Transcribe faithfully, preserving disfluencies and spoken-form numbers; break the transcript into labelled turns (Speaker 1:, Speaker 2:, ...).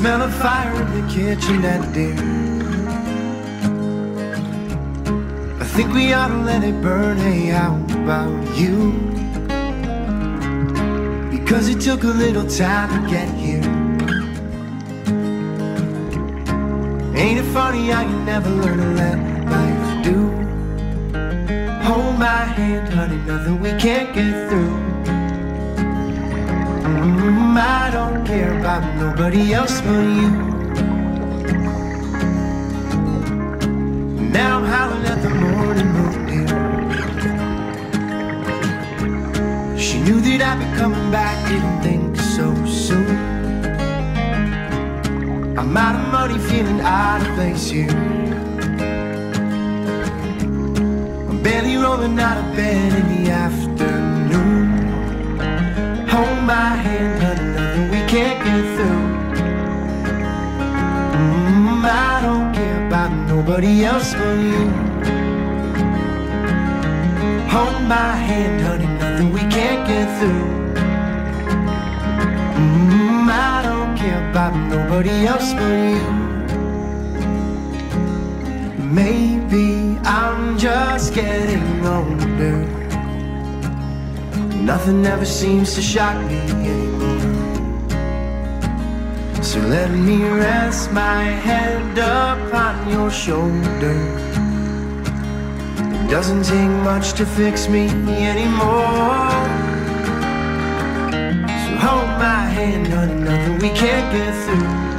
Speaker 1: smell of fire in the kitchen, that dear. I think we ought to let it burn. Hey, how about you? Because it took a little time to get here. Ain't it funny how you never learn to let life do? Hold my hand, honey, nothing we can't get through. mm, I don't care about nobody else but you. Now I'm howling at the morning moon, dear. She knew that I'd be coming back, didn't think so soon. I'm out of money, feeling out of place here. I'm barely rolling out of bed in the afternoon. Hold my hand, honey, nothing we can't get through. mm, I don't care about nobody else but you. Hold my hand, honey, nothing we can't get through. mm, I don't care about nobody else but you. Maybe I'm just getting older. Nothing ever seems to shock me anymore. So let me rest my head upon your shoulder. It doesn't take much to fix me anymore. So hold my hand, honey, nothing we can't get through.